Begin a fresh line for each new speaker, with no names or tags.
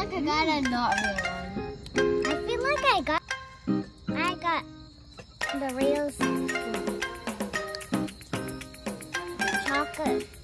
like I got a not real one.
I feel like I got the real chocolate.